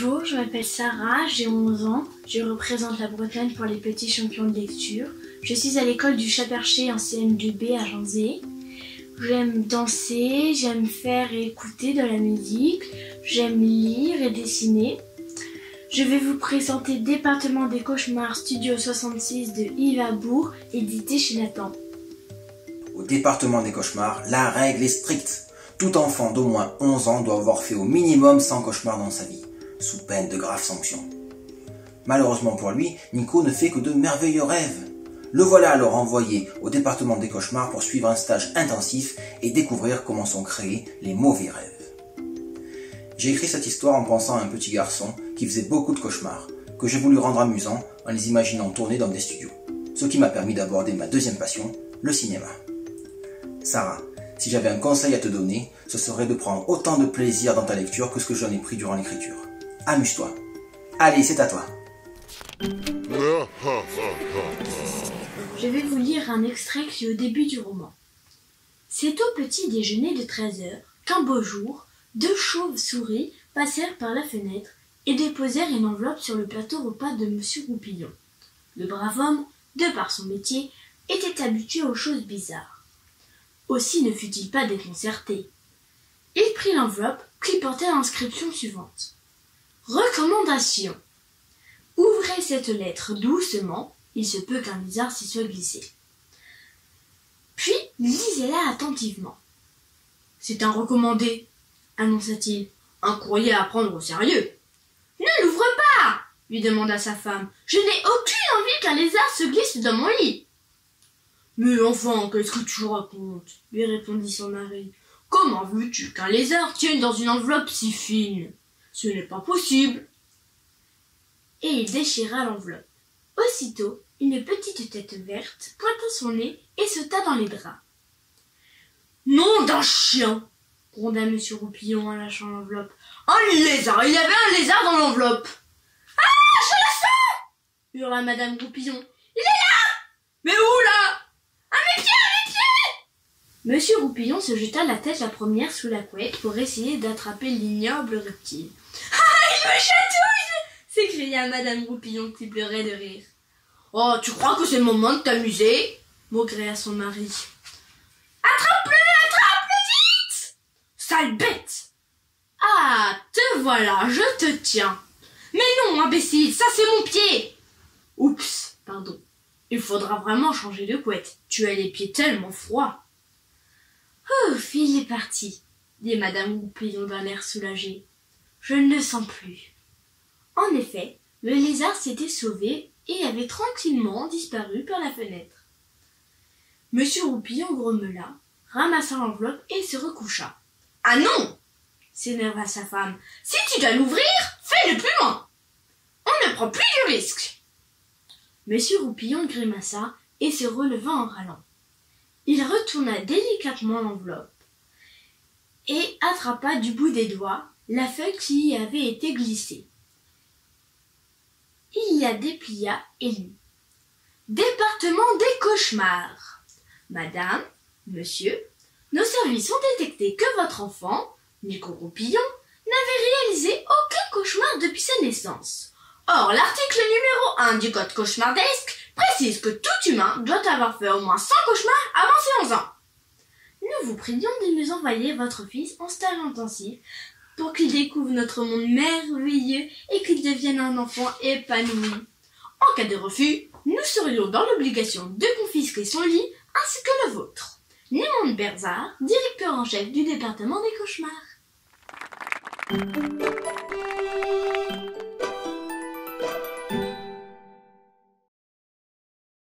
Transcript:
Bonjour, je m'appelle Sarah, j'ai 11 ans. Je représente la Bretagne pour les petits champions de lecture. Je suis à l'école du Chat-Perché en CM2B à Janzé. J'aime danser, j'aime faire et écouter de la musique, j'aime lire et dessiner. Je vais vous présenter Département des cauchemars Studio 66 de Yves Abour, édité chez Nathan. Au département des cauchemars, la règle est stricte. Tout enfant d'au moins 11 ans doit avoir fait au minimum 100 cauchemars dans sa vie, sous peine de graves sanctions. Malheureusement pour lui, Nico ne fait que de merveilleux rêves. Le voilà alors envoyé au département des cauchemars pour suivre un stage intensif et découvrir comment sont créés les mauvais rêves. J'ai écrit cette histoire en pensant à un petit garçon qui faisait beaucoup de cauchemars, que j'ai voulu rendre amusants en les imaginant tourner dans des studios, ce qui m'a permis d'aborder ma deuxième passion, le cinéma. Sarah, si j'avais un conseil à te donner, ce serait de prendre autant de plaisir dans ta lecture que ce que j'en ai pris durant l'écriture. Amuse-toi. Allez, c'est à toi. Je vais vous lire un extrait qui est au début du roman. C'est au petit déjeuner de 13h qu'un beau jour, deux chauves-souris passèrent par la fenêtre et déposèrent une enveloppe sur le plateau repas de Monsieur Roupillon. Le brave homme, de par son métier, était habitué aux choses bizarres. Aussi ne fut-il pas déconcerté. Il prit l'enveloppe qui portait l'inscription suivante. Recommandation. Ouvrez cette lettre doucement, il se peut qu'un lézard s'y soit glissé. Puis lisez-la attentivement. C'est un recommandé, annonça-t-il, un courrier à prendre au sérieux. Ne l'ouvre pas, lui demanda sa femme. Je n'ai aucune envie qu'un lézard se glisse dans mon lit. Mais enfin, qu'est-ce que tu racontes, lui répondit son mari. Comment veux-tu qu'un lézard tienne dans une enveloppe si fine? Ce n'est pas possible. Et il déchira l'enveloppe. Aussitôt, une petite tête verte pointa son nez et sauta dans les draps. « Nom d'un chien !» gronda Monsieur Roupillon en lâchant l'enveloppe. « Un lézard! Il y avait un lézard dans l'enveloppe !»« Ah, je le sens !» hurla Madame Roupillon. « Il est là !»« Mais où là ?»« À mes pieds, à mes pieds !» Monsieur Roupillon se jeta la tête la première sous la couette pour essayer d'attraper l'ignoble reptile. « Ah, il me chatouille !» s'écria Madame Roupillon qui pleurait de rire. « Oh, tu crois que c'est le moment de t'amuser ?» maugréa son mari. « Attrape-le, attrape-le vite !»« Sale bête !»« Ah, te voilà, je te tiens !»« Mais non, imbécile, ça c'est mon pied !»« Oups, pardon. Il faudra vraiment changer de couette. Tu as les pieds tellement froids. »« Ouf, il est parti !» dit Madame Roupillon d'un air soulagé. « Je ne le sens plus. » En effet, le lézard s'était sauvé et avait tranquillement disparu par la fenêtre. Monsieur Roupillon grommela, ramassa l'enveloppe et se recoucha. « Ah non !» s'énerva sa femme. « Si tu dois l'ouvrir, fais-le plus loin. On ne prend plus de risque. » Monsieur Roupillon grimaça et se releva en râlant. Il retourna délicatement l'enveloppe et attrapa du bout des doigts la feuille qui y avait été glissée. Il la déplia et lut. Département des cauchemars. Madame, monsieur, nos services ont détecté que votre enfant, Nico Roupillon, n'avait réalisé aucun cauchemar depuis sa naissance. Or, l'article numéro 1 du code cauchemardesque précise que tout humain doit avoir fait au moins 100 cauchemars avant ses 11 ans. Nous vous prions de nous envoyer votre fils en stage intensif pour qu'il découvre notre monde merveilleux et qu'il devienne un enfant épanoui. En cas de refus, nous serions dans l'obligation de confisquer son lit ainsi que le vôtre. Némone Berzard, directeur en chef du département des cauchemars.